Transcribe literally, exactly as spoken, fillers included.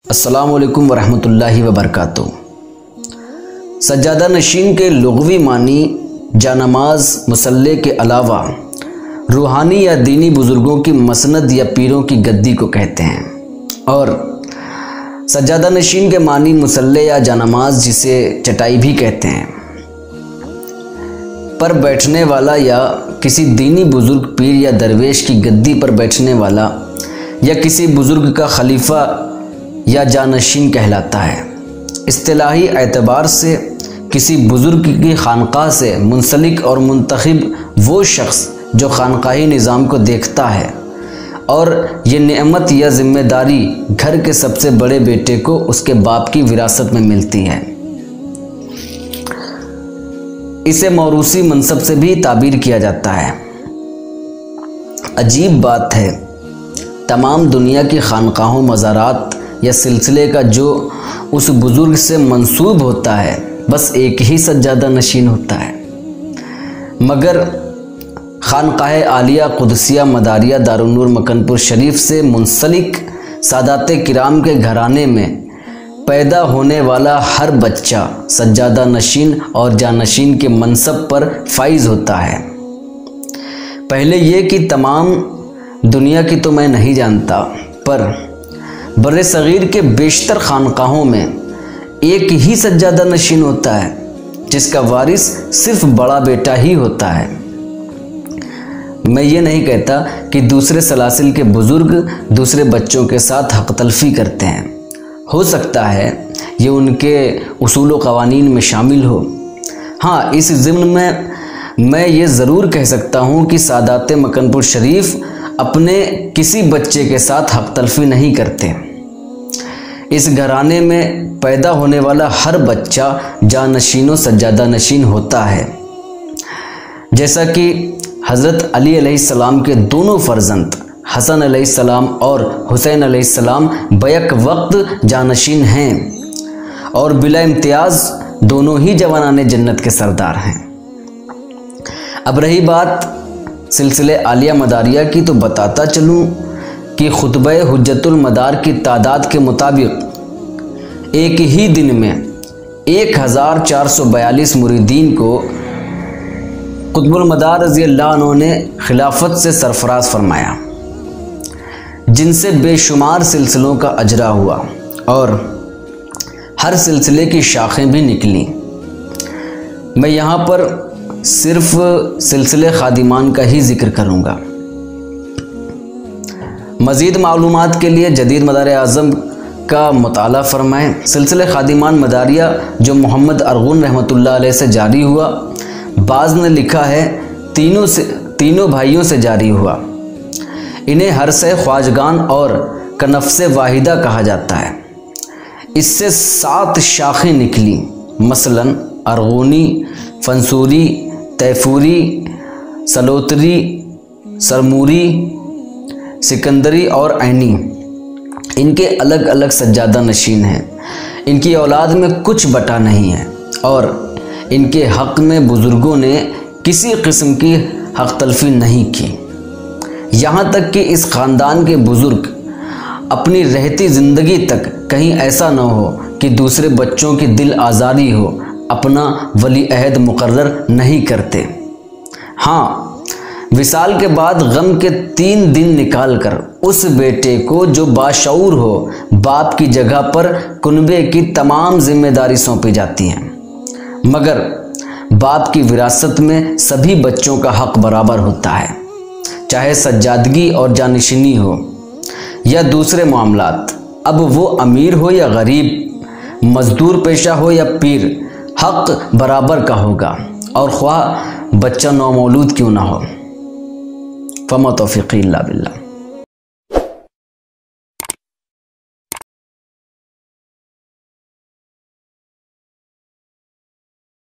अस्सलामु अलैकुम वरहमतुल्लाहि वबरकातुहू। सज्जादा नशीन के लुग़वी मानी जानमाज मुसल्ले के अलावा रूहानी या दीनी बुज़ुर्गों की मसनद या पीरों की गद्दी को कहते हैं। और सज्जादा नशीन के मानी मुसल्ले या जानमाज जिसे चटाई भी कहते हैं, पर बैठने वाला या किसी दीनी बुज़ुर्ग पीर या दरवेश की गद्दी पर बैठने वाला या किसी बुज़ुर्ग का खलीफा या जानशीन कहलाता है। इस्तिलाही एतबार से किसी बुज़ुर्ग की खानकाह से मुंसलिक और मुंतखब वो शख्स जो खानकाही निज़ाम को देखता है और ये नेमत या ज़िम्मेदारी घर के सबसे बड़े बेटे को उसके बाप की विरासत में मिलती है। इसे मौरूसी मनसब से भी ताबीर किया जाता है। अजीब बात है, तमाम दुनिया की खानकाहों, मज़ारात या सिलसिले का जो उस बुज़ुर्ग से मंसूब होता है बस एक ही सज्जादा नशीन होता है, मगर खानकाह आलिया कुदसिया मदारिया दारुन्नूर मकनपुर शरीफ से मुंसलिक सादाते किराम के घराने में पैदा होने वाला हर बच्चा सज्जादा नशीन और जानशीन के मनसब पर फाइज होता है। पहले ये कि तमाम दुनिया की तो मैं नहीं जानता, पर बर्रे सग़ीर के बेशतर खानकाहों में एक ही सज्जादा नशीन होता है जिसका वारिस सिर्फ बड़ा बेटा ही होता है। मैं ये नहीं कहता कि दूसरे सलासिल के बुज़ुर्ग दूसरे बच्चों के साथ हक़ तलफ़ी करते हैं, हो सकता है ये उनके उसूल व क़वानीन में शामिल हो। हाँ, इस ज़िम्न में मैं ये ज़रूर कह सकता हूँ कि सादाते मकनपुर शरीफ अपने किसी बच्चे के साथ हक़ तलफ़ी नहीं करते। इस घराने में पैदा होने वाला हर बच्चा जानशीन व सज्जादा नशीन होता है। जैसा कि हज़रत अली अलैहिस्सलाम के दोनों फ़र्जंद हसन अलैहिस्सलाम और हुसैन अलैहिस्सलाम बैक वक्त जानशीन हैं और बिला इम्तियाज़ दोनों ही जवानाने जन्नत के सरदार हैं। अब रही बात सिलसिले आलिया मदारिया की, तो बताता चलूँ कि खुतबे हुज्जतुल मदार की तादाद के मुताबिक एक ही दिन में एक हज़ार चार सौ बयालीस मुरीदीन को कुतुबुल मदार रज़ी अल्लाह अन्हु ने खिलाफत से सरफराज फरमाया, जिनसे बेशुमार सिलसिलों का अजरा हुआ और हर सिलसिले की शाखें भी निकली। मैं यहाँ पर सिर्फ सिलसिले खादिमान का ही जिक्र करूँगा। मज़ीद मालूमात के लिए जदीद मदार आज़म का मुताला फरमाएँ। सिलसिले खादिमान मदारिया जो मोहम्मद अरगुन रहमतुल्लाह अलैह से जारी हुआ, बाज़ ने लिखा है तीनों से तीनों भाइयों से जारी हुआ। इन्हें हरसे ख्वाजगान और कनफ्से वाहिदा कहा जाता है। इससे सात शाखें निकली, मसलन अरगुनी, फंसूरी, तैफूरी, सलोतरी, सरमूरी, सिकंदरी और ऐनी। इनके अलग अलग सज्जादा नशीन हैं। इनकी औलाद में कुछ बटा नहीं है और इनके हक़ में बुज़ुर्गों ने किसी किस्म की हक़ तलफ़ी नहीं की। यहाँ तक कि इस ख़ानदान के बुज़ुर्ग अपनी रहती ज़िंदगी तक कहीं ऐसा न हो कि दूसरे बच्चों की दिल आज़ारी हो, अपना वली अहद मुकर्रर नहीं करते। हाँ, विसाल के बाद गम के तीन दिन निकाल कर उस बेटे को जो बाशऊर हो बाप की जगह पर कुनबे की तमाम जिम्मेदारी सौंपी जाती हैं, मगर बाप की विरासत में सभी बच्चों का हक़ बराबर होता है, चाहे सज्जादगी और जानशीनी हो या दूसरे मामलात। अब वो अमीर हो या गरीब, मज़दूर पेशा हो या पीर, हक़ बराबर का होगा और ख्वाह बच्चा नौमौलूद क्यों ना हो। फमा तौफ़ीक़ी इल्ला बिल्लाह।